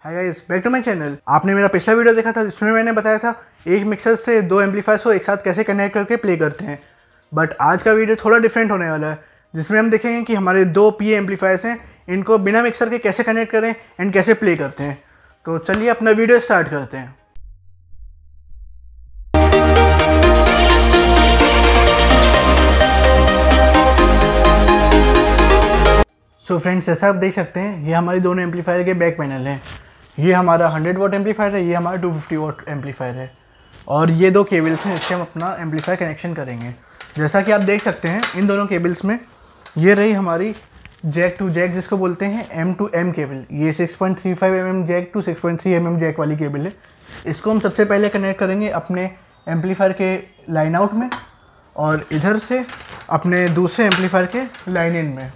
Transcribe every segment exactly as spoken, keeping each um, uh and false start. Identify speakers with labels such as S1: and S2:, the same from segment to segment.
S1: Hi guys, back to my channel. आपने मेरा पिछला वीडियो देखा था जिसमें मैंने बताया था एक मिक्सर से दो एम्पलीफायर्स को एक साथ कैसे कनेक्ट करके प्ले करते हैं। बट आज का वीडियो थोड़ा डिफरेंट होने वाला है, जिसमें हम देखेंगे कि हमारे दो पीए एम्पलीफायर्स हैं, इनको बिना मिक्सर के कैसे कनेक्ट करें एंड कैसे प्ले करते हैं। तो चलिए अपना वीडियो स्टार्ट करते हैं। सो so फ्रेंड्स, जैसा आप देख सकते हैं ये हमारी दोनों एम्पलीफायर के बैक पैनल हैं। ये हमारा हंड्रेड वाट एम्पलीफायर है, ये हमारा टू फिफ्टी वाट एम्पलीफायर है और ये दो केबल्स हैं इससे हम अपना एम्पलीफायर कनेक्शन करेंगे। जैसा कि आप देख सकते हैं इन दोनों केबल्स में ये रही हमारी जैक टू जैक जिसको बोलते हैं एम टू एम केबल। ये six point three five M M jack to six point three M M jack वाली केबल है। इसको हम सबसे पहले कनेक्ट करेंगे अपने एम्पलीफायर के लाइन आउट में और इधर से अपने दूसरे एम्पलीफायर के लाइन इन में।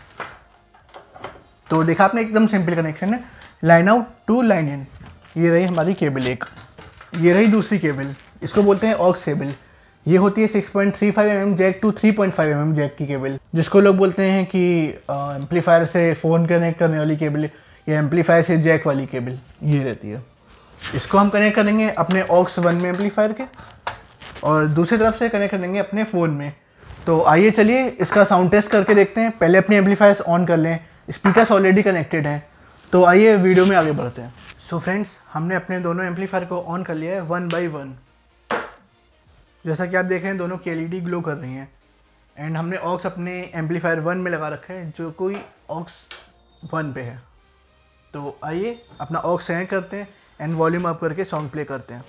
S1: तो देखा आपने, एकदम सिंपल कनेक्शन है, line out to line in. ये रही हमारी केबल एक, ये रही दूसरी केबल, इसको बोलते हैं ऑक्स केबल। ये होती है six point three five M M jack to three point five M M jack की केबल, जिसको लोग बोलते हैं कि एम्पलीफायर से फ़ोन कनेक्ट करने वाली केबल या एम्पलीफायर से जैक वाली केबल ये रहती है। इसको हम कनेक्ट करेंगे अपने ऑक्स वन में एम्पलीफायर के और दूसरी तरफ से कनेक्ट करेंगे अपने फ़ोन में। तो आइए चलिए इसका साउंड टेस्ट करके देखते हैं। पहले अपने एम्पलीफायर्स ऑन कर लें, स्पीकर्स ऑलरेडी कनेक्टेड हैं। तो आइए वीडियो में आगे बढ़ते हैं। सो so फ्रेंड्स, हमने अपने दोनों एम्पलीफायर को ऑन कर लिया है वन बाय वन। जैसा कि आप देख रहे हैं दोनों की एलईडी ग्लो कर रही हैं एंड हमने ऑक्स अपने एम्पलीफायर वन में लगा रखा है जो कोई ऑक्स वन पे है। तो आइए अपना ऑक्स कनेक्ट करते हैं एंड वॉल्यूम अप करके सॉन्ग प्ले करते हैं।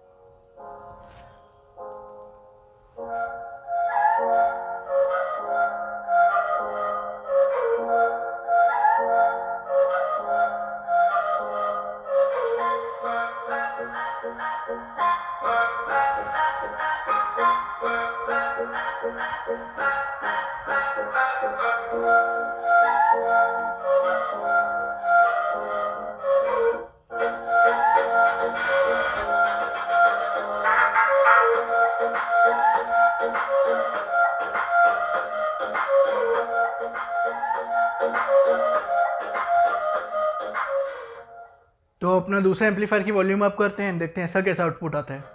S1: तो अपना दूसरा एम्पलीफायर की वॉल्यूम अप करते हैं, देखते हैं इसका कैसा आउटपुट आता है।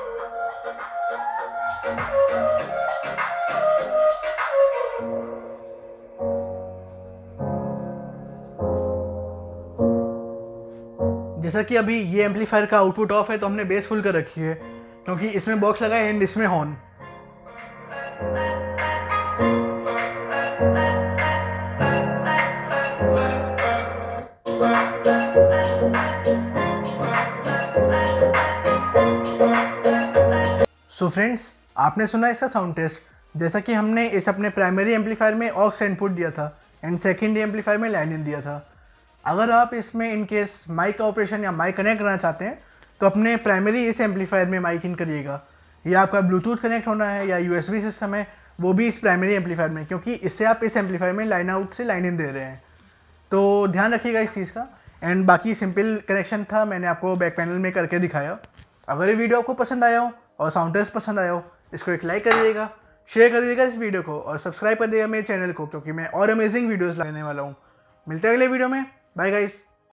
S1: जैसा कि अभी ये एम्पलीफायर का आउटपुट ऑफ है तो हमने बेस फुल कर रखी है क्योंकि इसमें बॉक्स लगा है एंड इसमें हॉर्न। सो फ्रेंड्स, आपने सुना इसका साउंड टेस्ट। जैसा कि हमने इस अपने प्राइमरी एम्पलीफायर में ऑक्स इनपुट दिया था एंड सेकेंडरी एम्पलीफायर में लाइन इन दिया था। अगर आप इसमें इन केस माइक का ऑपरेशन या माइक कनेक्ट करना चाहते हैं तो अपने प्राइमरी इस एम्पलीफायर में माइक इन करिएगा, या आपका ब्लूटूथ कनेक्ट होना है या यूएसबी सिस्टम है वो भी इस प्राइमरी एम्पलीफायर में, क्योंकि इससे आप इस एम्पलीफायर में लाइन आउट से लाइन इन दे रहे हैं। तो ध्यान रखिएगा इस चीज़ का। एंड बाकी सिंपल कनेक्शन था, मैंने आपको बैक पैनल में करके दिखाया। अगर ये वीडियो आपको पसंद आया हो और साउंड टेस्ट पसंद आया हो, इसको एक लाइक कर दीजिएगा, शेयर कर दीजिएगा इस वीडियो को और सब्सक्राइब कर दीजिएगा मेरे चैनल को, क्योंकि मैं और अमेजिंग वीडियोस लाने वाला हूँ। मिलते हैं अगले वीडियो में। Bye guys.